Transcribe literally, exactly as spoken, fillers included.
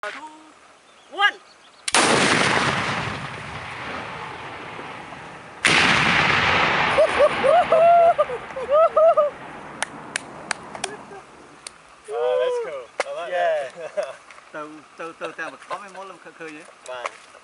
two, one. Oh, that's cool. I like yeah. that. Từ từ từ từ một có mấy món lâm khơi khơi vậy.